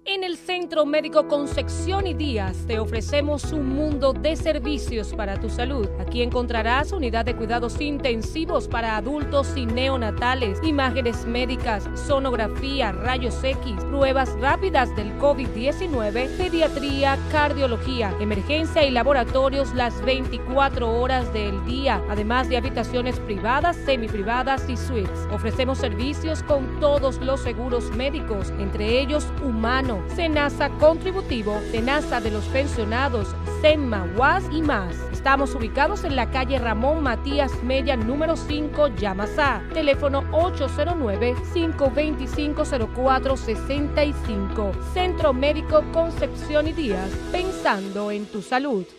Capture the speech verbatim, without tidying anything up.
En el Centro Médico Concepción y Díaz te ofrecemos un mundo de servicios para tu salud. Aquí encontrarás unidad de cuidados intensivos para adultos y neonatales, imágenes médicas, sonografía, rayos X, pruebas rápidas del COVID diecinueve, pediatría, cardiología, emergencia y laboratorios las veinticuatro horas del día, además de habitaciones privadas, semiprivadas y suites. Ofrecemos servicios con todos los seguros médicos, entre ellos Humano, Senasa Contributivo, Senasa de los Pensionados, Senma, U A S y más. Estamos ubicados en la calle Ramón Matías Mella, número cinco, Yamasá. Teléfono ocho cero nueve, cinco dos cinco, cero cuatro seis cinco. Centro Médico Concepción y Díaz, pensando en tu salud.